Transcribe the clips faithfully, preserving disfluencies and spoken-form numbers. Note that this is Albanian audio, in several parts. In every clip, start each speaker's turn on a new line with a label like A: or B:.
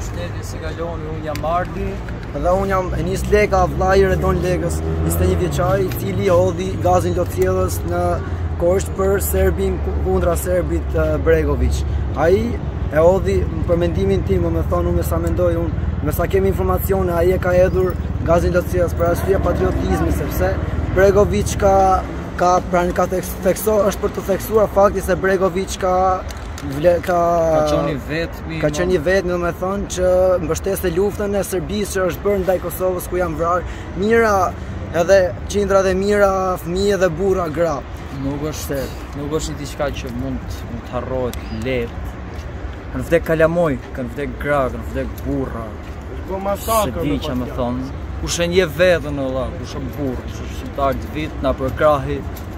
A: Përshëndetje, si kaloni, unë jam Mardi.
B: Dhe unë jam Enis Leka, vllai i Redon Lekës, njëzet e një vjeçari, i cili hodhi gazin lotësjellës në Korçë për Serbin kundra serbit Bregovic. Ai e hodhi, për mendimin tim, më thonë unë me sa mendoj unë, me sa kemi informacione, ai e ka hedhur gazin lotësjellës për arsye patriotizmi, sepse Bregovic ka ka pranë ka thekso, është për të theksuar fakti se Bregovic ka Vle, ka
A: ka qenë vetmi,
B: ka qenë vetmi, do të thonë që mbështeste luftën e Serbisë që është bërë ndaj Kosovës ku janë vrarë mijëra edhe qindra dhe mijëra fëmijë dhe burra gra.
A: Nuk është, nuk është diçka që mund mund të harrohet lehtë. Kanë vdek kalamoj, kanë vdek gra, kanë vdek burra.
C: Po masakër.
A: Se di që më thon, kush e njeh veten valla, kush është burr, kush është shqiptar të vit na për krahi.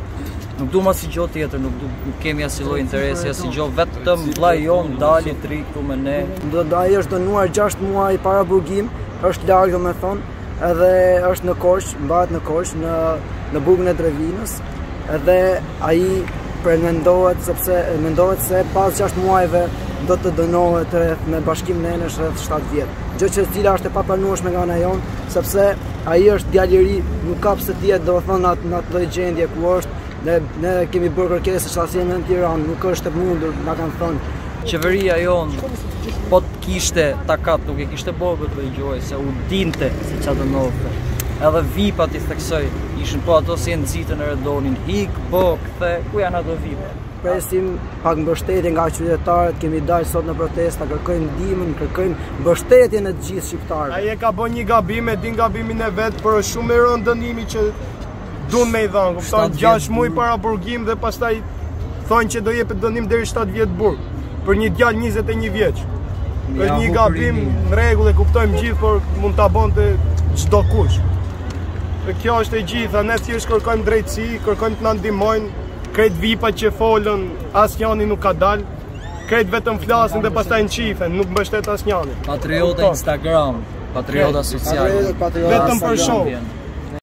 A: Nuk du ma si gjo tjetër, nuk, du, nuk kemi asnjë lloj interesi, asnjë gjo, vetëm vllai jon dali tri këtu me ne.
B: Do ai është dënuar gjashtë muaj para burgim, është larg domethënë, edhe është në Korçë, mbahet në Korçë në në burgun e Drevinës, edhe ai pretendohet sepse mendohet se pas gjashtë muajve do të dënohet rreth me bashkim nënësh rreth shtatë vjet. Gjë që cila është e papranueshme nga ana jon, sepse ai është djalë i ri, nuk ka pse të jetë domethënë në atë lloj gjendje ku është. Ne, ne kemi bërë kërkesë që asnjë në Tiranë, nuk është e mundur, na kanë thënë.
A: Qeveria jonë, po të kishte takat, nuk e kishte bërë këtë gjë, se u dinte se çfarë dënonte. Edhe vipat i theksoj, ishin po ato si e nxitën e Redonin, hik, bë, kthe, ku janë ato vipa?
B: Presim pak mbështetje nga qytetarët, kemi dalë sot në protesta, kërkojmë ndihmën, kërkojmë mbështetjen e të gjithë shqiptarëve.
C: Ai e ka bën një gabim, e din gabimin e vet, por është shumë i rënd dënimi që duan me i dhanë, kupton, gjashtë muaj para burgim dhe pastaj thonë që do jepet dënim deri shtatë vjet burg për një djalë njëzet e një vjeç. Është një gabim në rregull, e kuptojmë gjithë, por mund ta bënte çdo kush. Dhe kjo është e gjitha, ne thjesht kërkojmë drejtësi, kërkojmë të na ndihmojnë, krejt vipat që folën, asnjëri nuk ka dalë, krejt vetëm flasin dhe pastaj nqifen, nuk mbështet asnjëri.
A: Patriota Instagram, patriota social.
C: Vetëm për show.